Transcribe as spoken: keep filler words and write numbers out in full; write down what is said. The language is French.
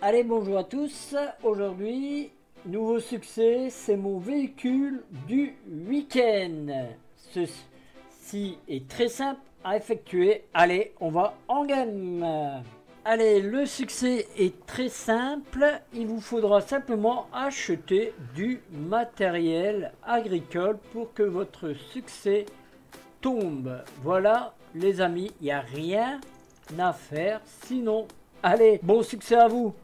Allez, bonjour à tous. Aujourd'hui, nouveau succès, c'est mon véhicule du week-end. Ceci est très simple à effectuer. Allez, on va en game. Allez, le succès est très simple. Il vous faudra simplement acheter du matériel agricole pour que votre succès tombe. Voilà, les amis, il n'y a rien à faire sinon. Allez, bon succès à vous!